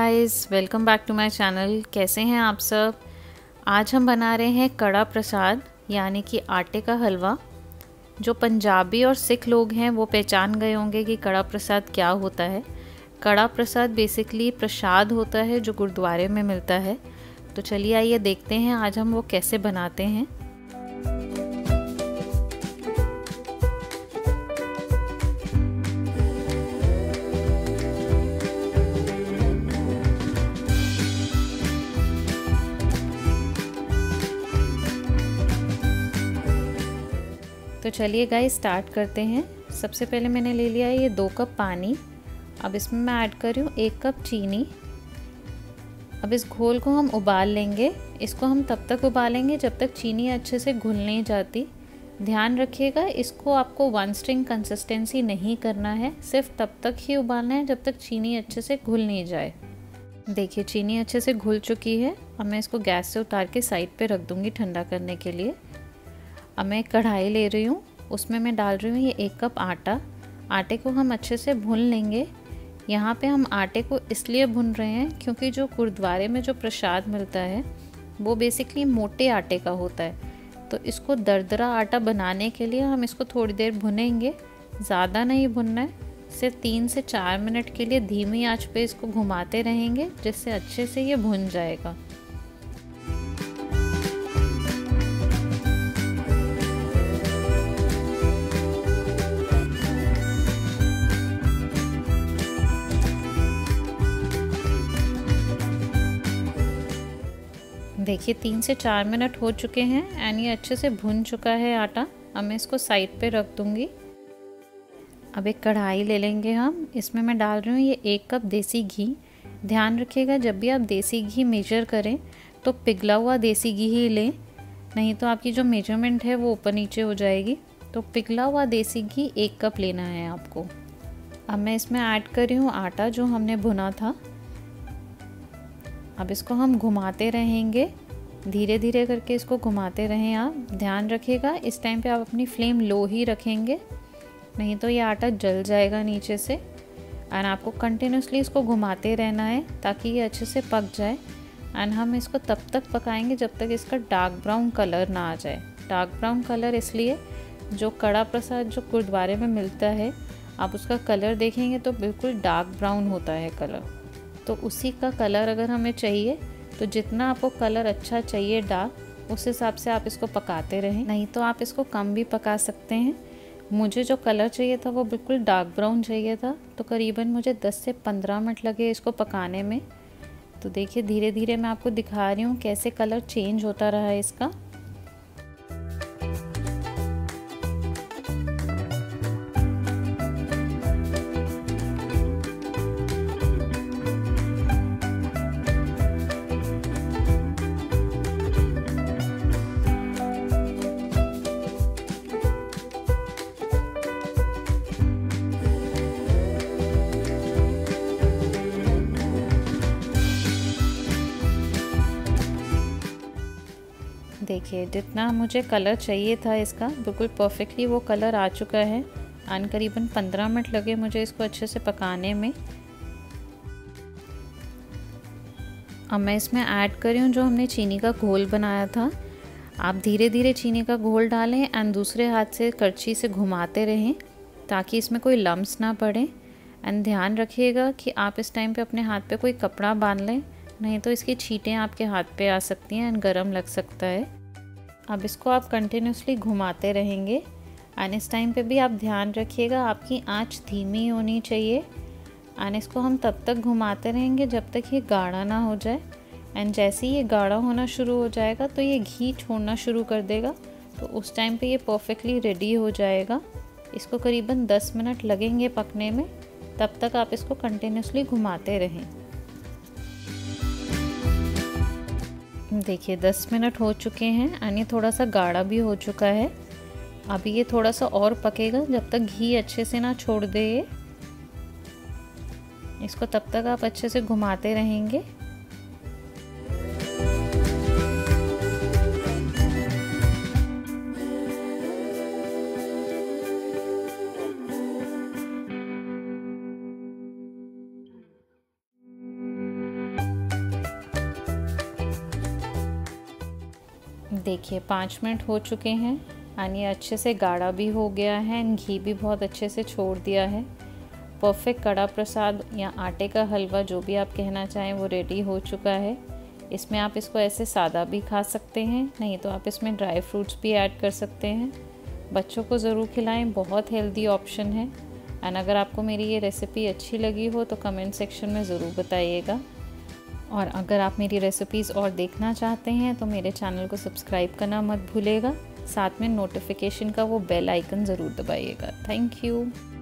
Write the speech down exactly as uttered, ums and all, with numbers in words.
Guys, welcome back to my channel. कैसे हैं आप सब। आज हम बना रहे हैं कड़ा प्रसाद यानी कि आटे का हलवा। जो पंजाबी और सिख लोग हैं वो पहचान गए होंगे कि कड़ा प्रसाद क्या होता है। कड़ा प्रसाद बेसिकली प्रसाद होता है जो गुरुद्वारे में मिलता है। तो चलिए आइए देखते हैं आज हम वो कैसे बनाते हैं। तो चलिए गाइस स्टार्ट करते हैं। सबसे पहले मैंने ले लिया है ये दो कप पानी। अब इसमें मैं ऐड कर रही हूँ एक कप चीनी। अब इस घोल को हम उबाल लेंगे। इसको हम तब तक उबालेंगे जब तक चीनी अच्छे से घुल नहीं जाती। ध्यान रखिएगा, इसको आपको वन स्ट्रिंग कंसिस्टेंसी नहीं करना है, सिर्फ तब तक ही उबालना है जब तक चीनी अच्छे से घुल नहीं जाए। देखिए चीनी अच्छे से घुल चुकी है। अब मैं इसको गैस से उतार के साइड पे रख दूँगी ठंडा करने के लिए। अब मैं कढ़ाई ले रही हूँ, उसमें मैं डाल रही हूँ ये एक कप आटा। आटे को हम अच्छे से भून लेंगे। यहाँ पे हम आटे को इसलिए भून रहे हैं क्योंकि जो गुरुद्वारे में जो प्रसाद मिलता है वो बेसिकली मोटे आटे का होता है। तो इसको दरदरा आटा बनाने के लिए हम इसको थोड़ी देर भुनेंगे। ज़्यादा नहीं भुनना है, सिर्फ तीन से चार मिनट के लिए धीमी आंच पे इसको घुमाते रहेंगे जिससे अच्छे से ये भुन जाएगा। देखिए तीन से चार मिनट हो चुके हैं एंड ये अच्छे से भुन चुका है आटा। अब मैं इसको साइड पे रख दूँगी। अब एक कढ़ाई ले लेंगे हम। इसमें मैं डाल रही हूँ ये एक कप देसी घी। ध्यान रखिएगा जब भी आप देसी घी मेजर करें तो पिघला हुआ देसी घी ही लें, नहीं तो आपकी जो मेजरमेंट है वो ऊपर नीचे हो जाएगी। तो पिघला हुआ देसी घी एक कप लेना है आपको। अब मैं इसमें ऐड कर रही हूँ आटा जो हमने भुना था। अब इसको हम घुमाते रहेंगे, धीरे धीरे करके इसको घुमाते रहें आप। ध्यान रखिएगा इस टाइम पे आप अपनी फ्लेम लो ही रखेंगे, नहीं तो ये आटा जल जाएगा नीचे से। एंड आपको कंटिन्यूसली इसको घुमाते रहना है ताकि ये अच्छे से पक जाए। एंड हम इसको तब तक पकाएंगे जब तक इसका डार्क ब्राउन कलर ना आ जाए। डार्क ब्राउन कलर इसलिए, जो कड़ा प्रसाद जो गुरुद्वारे में मिलता है आप उसका कलर देखेंगे तो बिल्कुल डार्क ब्राउन होता है कलर। तो उसी का कलर अगर हमें चाहिए तो जितना आपको कलर अच्छा चाहिए डार्क, उस हिसाब से आप इसको पकाते रहें, नहीं तो आप इसको कम भी पका सकते हैं। मुझे जो कलर चाहिए था वो बिल्कुल डार्क ब्राउन चाहिए था, तो करीबन मुझे दस से पंद्रह मिनट लगे इसको पकाने में। तो देखिए धीरे धीरे मैं आपको दिखा रही हूँ कैसे कलर चेंज होता रहा है इसका। देखिए जितना मुझे कलर चाहिए था इसका बिल्कुल परफेक्टली वो कलर आ चुका है। एंड करीबन पंद्रह मिनट लगे मुझे इसको अच्छे से पकाने में। अब मैं इसमें ऐड कर रही हूँ जो हमने चीनी का घोल बनाया था। आप धीरे धीरे चीनी का घोल डालें एंड दूसरे हाथ से करछी से घुमाते रहें ताकि इसमें कोई लम्स ना पड़े। एंड ध्यान रखिएगा कि आप इस टाइम पे अपने हाथ पे कोई कपड़ा बांध लें, नहीं तो इसकी छींटें आपके हाथ पे आ सकती हैं एंड गरम लग सकता है। अब इसको आप कंटिन्यूसली घुमाते रहेंगे एंड इस टाइम पे भी आप ध्यान रखिएगा आपकी आंच धीमी होनी चाहिए। एंड इसको हम तब तक घुमाते रहेंगे जब तक ये गाढ़ा ना हो जाए। एंड जैसे ही ये गाढ़ा होना शुरू हो जाएगा तो ये घी छोड़ना शुरू कर देगा, तो उस टाइम पे ये परफेक्टली रेडी हो जाएगा। इसको करीबन दस मिनट लगेंगे पकने में, तब तक आप इसको कंटिन्यूसली घुमाते रहें। देखिए दस मिनट हो चुके हैं एंड ये थोड़ा सा गाढ़ा भी हो चुका है। अभी ये थोड़ा सा और पकेगा जब तक घी अच्छे से ना छोड़ दे ये। इसको तब तक आप अच्छे से घुमाते रहेंगे। देखिए पाँच मिनट हो चुके हैं और ये अच्छे से गाढ़ा भी हो गया है, घी भी बहुत अच्छे से छोड़ दिया है। परफेक्ट कड़ा प्रसाद या आटे का हलवा, जो भी आप कहना चाहें, वो रेडी हो चुका है। इसमें आप इसको ऐसे सादा भी खा सकते हैं, नहीं तो आप इसमें ड्राई फ्रूट्स भी ऐड कर सकते हैं। बच्चों को ज़रूर खिलाएं, बहुत हेल्दी ऑप्शन है। एंड अगर आपको मेरी ये रेसिपी अच्छी लगी हो तो कमेंट सेक्शन में ज़रूर बताइएगा। और अगर आप मेरी रेसिपीज़ और देखना चाहते हैं तो मेरे चैनल को सब्सक्राइब करना मत भूलिएगा, साथ में नोटिफिकेशन का वो बेल आइकन ज़रूर दबाइएगा। Thank you.